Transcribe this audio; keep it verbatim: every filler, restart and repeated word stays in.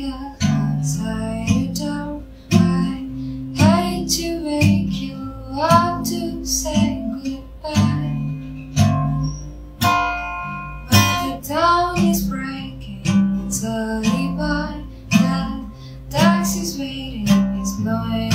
get tie you down. I hate to make you have to say goodbye, but the town is breaking. It's early, but the taxi's waiting. It's blowing